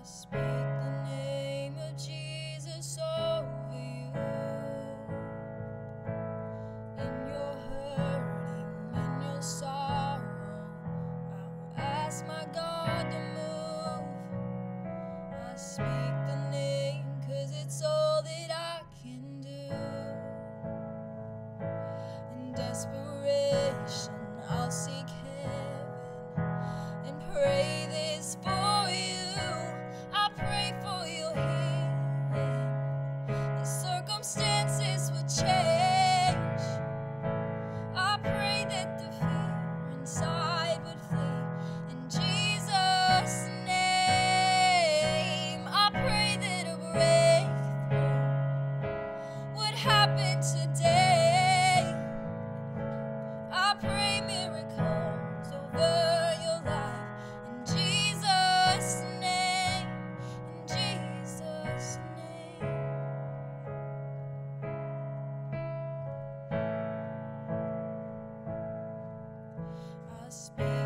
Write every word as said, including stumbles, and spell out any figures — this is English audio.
Speak the name of Jesus over you. In your hurting, in your sorrow, I will ask my God to move. I speak the name, 'cause it's all that I can do. In desperation, I'll seek heaven and pray this for you. I pray for your healing. The circumstances will change. I pray that the fear inside would flee. In Jesus' name, I pray that a breakthrough would happen today. I pray miracles over your life. In Jesus' name, in Jesus' name. I speak